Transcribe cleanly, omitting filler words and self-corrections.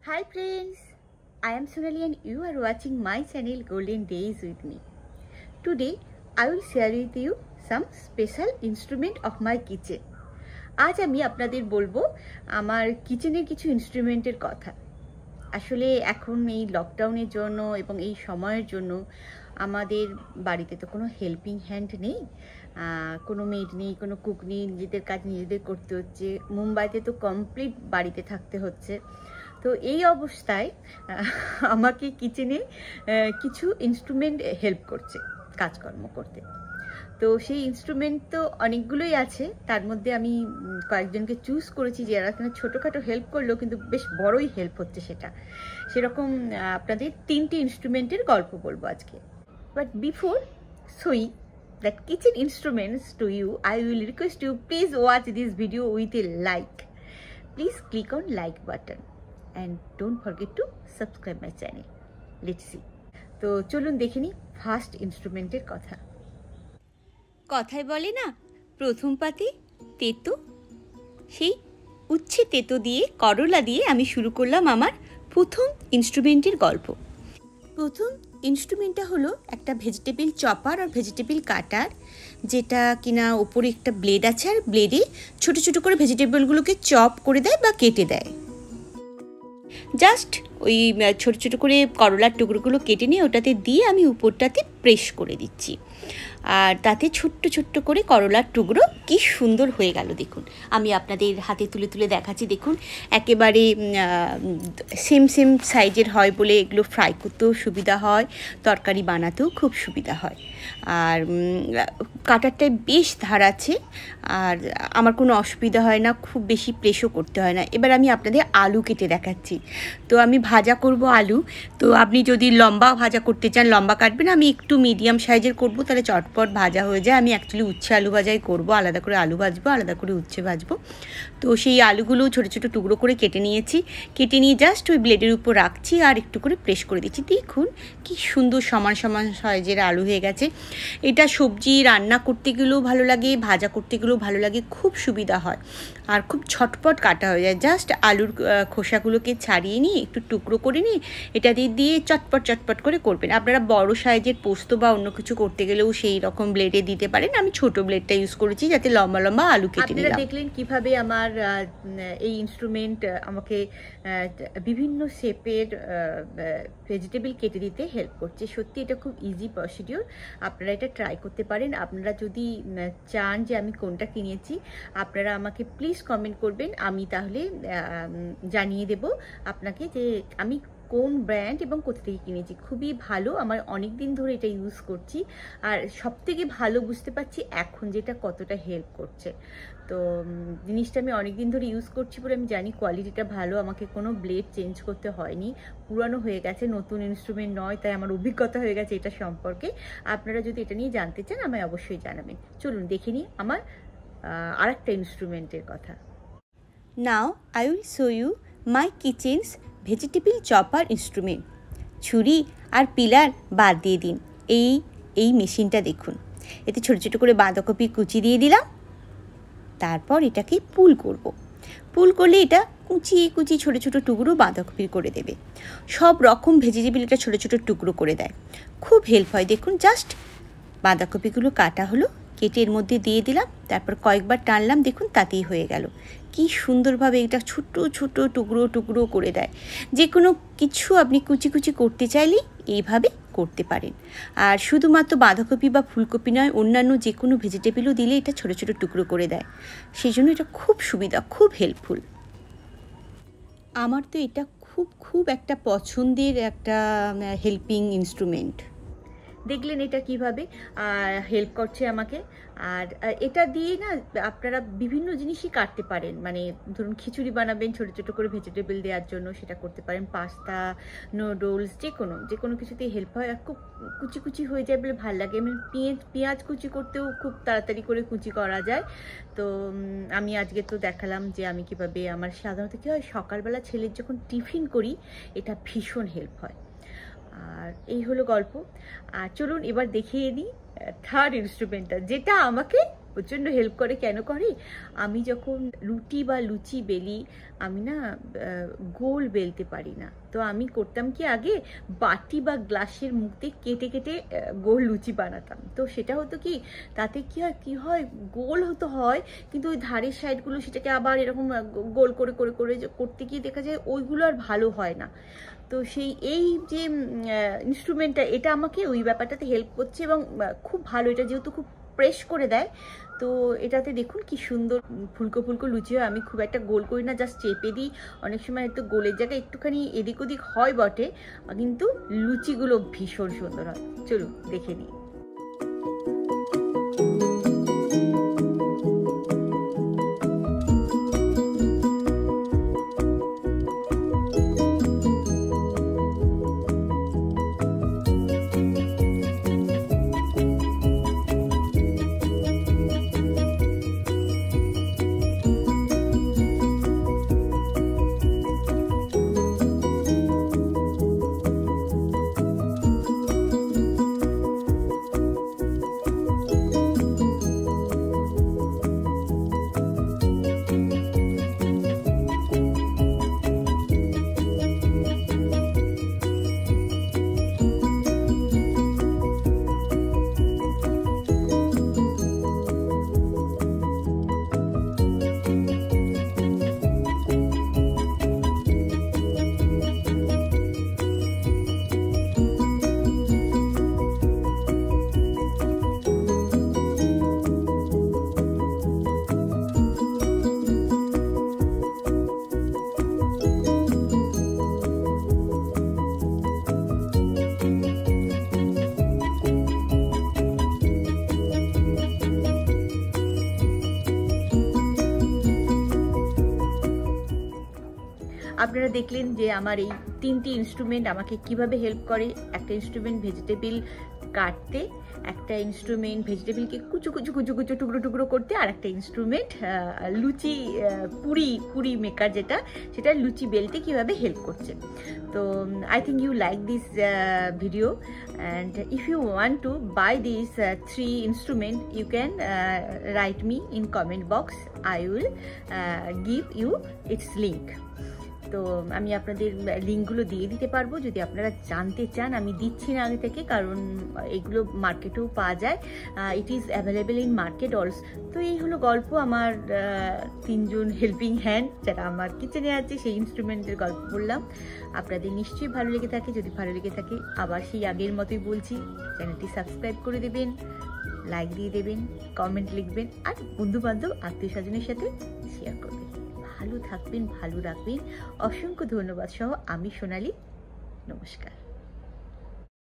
Hi friends, I am Sonali and you are watching my channel Golden Days with me. Today I will share with you some special instrument of my kitchen. আজ আমি আপনাদের বলবো আমার কিচেনের কিছু ইনস্ট্রুমেন্টের কথা। আসলে এখন এই লকডাউনের জন্য এবং এই সময়ের জন্য আমাদের বাড়িতে তো কোনো হেল্পিং হ্যান্ড নেই, কোনো মেড নেই, কোনো কুক নেই, নিজেদের কাজ নিজেদের করতে হচ্ছে। মুম্বাইতে তো কমপ্লিট বাড়িতে থাকতে হচ্ছে। তো এই অবস্থায় আমাকে কিচেনে কিছু ইনস্ট্রুমেন্ট হেল্প করছে কাজকর্ম করতে। তো সেই ইনস্ট্রুমেন্ট তো অনেকগুলোই আছে, তার মধ্যে আমি কয়েকজনকে চুজ করেছি যারা এখানে ছোটোখাটো হেল্প করলেও কিন্তু বেশ বড়ই হেল্প হচ্ছে। সেরকম আপনাদের 3টি ইনস্ট্রুমেন্টের গল্প বলবো আজকে। But before showing that kitchen instruments to you, I will request you please watch this video with a like. Please click on like button and don't forget to subscribe my channel. Let's see. তো চলুন দেখে নিই first ইনস্ট্রুমেন্টের কথা। কথায় বলে না, প্রথম পাতে তেতো, সেই উচ্ছে তেতো দিয়ে করলা দিয়ে আমি শুরু করলাম আমার প্রথম ইনস্ট্রুমেন্টের গল্প। প্রথম ইনস্ট্রুমেন্টটা হলো একটা ভেজিটেবল চপার আর ভেজিটেবল কাটার, যেটা কিনা ওপরে একটা ব্লেড আছে আর ব্লেডে ছোট ছোট করে ভেজিটেবলগুলোকে চপ করে দেয় বা কেটে দেয়। জাস্ট ওই ছোট ছোট করে করলার টুকরোগুলো কেটে নিয়ে ওটাতে দিয়ে আমি উপরটাতে প্রেস করে দিচ্ছি, আর তাতে ছোট্ট ছোট্ট করে করলার টুকরো কি সুন্দর হয়ে গেল দেখুন। আমি আপনাদের হাতে তুলে তুলে দেখাচ্ছি, দেখুন একেবারে সেম সাইজের হয় বলে এগুলো ফ্রাই করতেও সুবিধা হয়, তরকারি বানাতেও খুব সুবিধা হয়। আর কাটারটায় বেশ ধার আছে আর আমার কোনো অসুবিধা হয় না, খুব বেশি প্রেসও করতে হয় না। এবার আমি আপনাদের আলু কেটে দেখাচ্ছি। তো আমি ভাজা করব আলু, তো আপনি যদি লম্বা ভাজা করতে চান লম্বা কাটবেন, আমি একটু মিডিয়াম সাইজের করব, তাহলে চটপট ভাজা হয়ে যায়। আমি অ্যাকচুয়ালি উচ্ছে আলু ভাজাই করব, আলাদা করে আলু ভাজবো, আলাদা করে উচ্ছে ভাজবো। তো সেই আলুগুলো ছোটো ছোটো টুকরো করে কেটে নিয়েছি, কেটে নিয়ে জাস্ট ওই ব্লেডের উপর রাখছি আর একটু করে প্রেস করে দিচ্ছি। দেখুন কি সুন্দর সমান সমান সাইজের আলু হয়ে গেছে। এটা সবজি রান্না করতে গেলেও ভালো লাগে, ভাজা করতে গেলেও ভালো লাগে, খুব সুবিধা হয় আর খুব ছটপট কাটা হয়ে যায়। জাস্ট আলুর খোসাগুলোকে ছাড়িয়ে নিয়ে একটু টুকরো করে নিয়ে এটা দিয়ে চটপট করে করবেন। আপনারা বড় সাইজের পোস্ত বা অন্য কিছু করতে গেলেও সেই রকম ব্লেডে দিতে পারেন। আমি ছোট ব্লেডটা ইউজ করেছি যাতে লম্বা লম্বা আলু কেটে নিলাম। দেখলেন কিভাবে আমার এই ইনস্ট্রুমেন্ট আমাকে বিভিন্ন শেপের ভেজিটেবল কেটে দিতে হেল্প করছে। সত্যি এটা খুব ইজি প্রসিডিওর, আপনারা এটা ট্রাই করতে পারেন। আপনারা যদি চান যে আমি কোনটা কিনেছি, আপনারা আমাকে প্লিজ কমেন্ট করবেন, আমি তাহলে জানিয়ে দেব আপনাকে যে আমি কোন ব্র্যান্ড এবং কোথা থেকে কিনেছি। খুবই ভালো, আমার অনেক দিন ধরে এটা ইউজ করছি আর সবথেকে ভালো বুঝতে পারছি এখন যেটা কতটা হেল্প করছে। তো জিনিসটা আমি অনেক দিন ধরে ইউজ করছি বলে আমি জানি কোয়ালিটিটা ভালো, আমাকে কোনো ব্লেড চেঞ্জ করতে হয়নি, পুরানো হয়ে গেছে, নতুন ইনস্ট্রুমেন্ট নয়, তাই আমার অভিজ্ঞতা হয়ে গেছে এটা সম্পর্কে। আপনারা যদি এটা নিয়ে জানতে চান আমায় অবশ্যই জানাবেন। চলুন দেখে নিই আমার আরেকটা ইনস্ট্রুমেন্টের কথা। Now I will show you my kitchen's vegetable chopper instrument. ছুরি আর পিলার বাদ দিয়ে দিন, এই মেশিনটা দেখুন, এতে ছোটো ছোটো করে বাঁধাকপি কুচি দিয়ে দিলাম, তারপর এটাকে পুল করলে এটা কুচি ছোটো ছোটো টুকরো বাঁধাকপির করে দেবে। সব রকম ভেজিটেবল এটা ছোটো ছোটো টুকরো করে দেয়, খুব হেল্প হয়। দেখুন জাস্ট বাঁধাকপিগুলো কাটা হলো, কেটে এর মধ্যে দিয়ে দিলাম, তারপর কয়েকবার টানলাম, দেখুন তাতেই হয়ে গেল। কি সুন্দরভাবে এটা ছোট ছোট টুকরো করে দেয়। যে কোনো কিছু আপনি কুচি করতে চাইলে এইভাবে করতে পারেন। আর শুধুমাত্র বাঁধাকপি বা ফুলকপি নয়, অন্যান্য যে কোনো ভেজিটেবলও দিলে এটা ছোট ছোট টুকরো করে দেয়, সেই জন্য এটা খুব সুবিধা, খুব হেল্পফুল। আমার তো এটা খুব একটা পছন্দের একটা হেল্পিং ইনস্ট্রুমেন্ট। দেখলেন এটা কিভাবে হেল্প করছে আমাকে। আর এটা দিয়ে না আপনারা বিভিন্ন জিনিসই কাটতে পারেন, মানে ধরুন খিচুড়ি বানাবেন, ছোটো ছোটো করে ভেজিটেবল দেওয়ার জন্য সেটা করতে পারেন, পাস্তা, নুডলস, যে কোনো কিছুতেই হেল্প হয় আর খুব কুচি হয়ে যায় বলে ভালো লাগে। মানে পেঁয়াজ কুচি করতেও খুব তাড়াতাড়ি করে কুচি করা যায়। তো আমি আজকে তো দেখালাম যে আমি কিভাবে, আমার সাধারণত কী হয় সকালবেলা ছেলের যখন টিফিন করি এটা ভীষণ হেল্প হয়। আর এই হলো গল্প। আর চলুন এবার দেখিয়ে দিই থার্ড ইনস্ট্রুমেন্টটা, যেটা আমাকে প্রচণ্ড হেল্প করে। কেন করে, আমি যখন রুটি বা লুচি বেলি, আমি না গোল বেলতে পারি না। তো আমি করতাম কি, আগে বাটি বা গ্লাসের মুখে কেটে কেটে গোল লুচি বানাতাম। তো সেটা হতো কি, তাতে কি হয় গোল হতো হয়, কিন্তু ওই ধারের সাইডগুলো সেটাকে আবার এরকম গোল করে করে করে করতে গিয়ে দেখা যায় ওইগুলো আর ভালো হয় না। তো এই যে ইনস্ট্রুমেন্টটা, এটা আমাকে ওই ব্যাপারটাতে হেল্প করছে এবং খুব ভালো। এটা যেহেতু খুব প্রেস করে দেয়, তো এটাতে দেখুন কি সুন্দর ফুলকো ফুলকো লুচি হয়। আমি খুব একটা গোল করি না, জাস্ট চেপে দিই। অনেক সময় একটু গোলের জায়গায় একটুখানি এদিক ওদিক হয় বটে, কিন্তু লুচিগুলো ভীষণ সুন্দর হয়। চলুন দেখে নিই। আপনারা দেখলেন যে আমার এই তিনটি ইনস্ট্রুমেন্ট আমাকে কিভাবে হেল্প করে। একটা ইনস্ট্রুমেন্ট ভেজিটেবল কাটতে, একটা ইনস্ট্রুমেন্ট ভেজিটেবলকে কুচু কুচু কুচু কুচু টুকরো টুকরো করতে, আর একটা ইনস্ট্রুমেন্ট লুচি পুরি মেকার যেটা, সেটা লুচি বেলতে কিভাবে হেল্প করছে। তো I think you like this video, and if you want to buy these 3 instruments, you can write me in comment box. I will give you its link. তো আমি আপনাদের লিঙ্কগুলো দিয়ে দিতে পারবো যদি আপনারা জানতে চান। আমি দিচ্ছি না আগে থেকে, কারণ এগুলো মার্কেটেও পাওয়া যায়। It is available in market also. তো এই হলো গল্প আমার 3 জন হেল্পিং হ্যান্ড যারা আমার কিচেনে আছে, সেই ইনস্ট্রুমেন্টের গল্প বললাম। আপনাদের নিশ্চয়ই ভালো লেগে থাকে। যদি ভালো লেগে থাকে, আবার সেই আগের মতোই বলছি, চ্যানেলটি সাবস্ক্রাইব করে দেবেন, লাইক দিয়ে দেবেন, কমেন্ট লিখবেন, আর বন্ধুবান্ধব আত্মীয় স্বজনের সাথে শেয়ার করবেন। ভালো থাকবেন, ভালো রাখবেন। অসংখ্য ধন্যবাদ সহ আমি সোনালী। নমস্কার।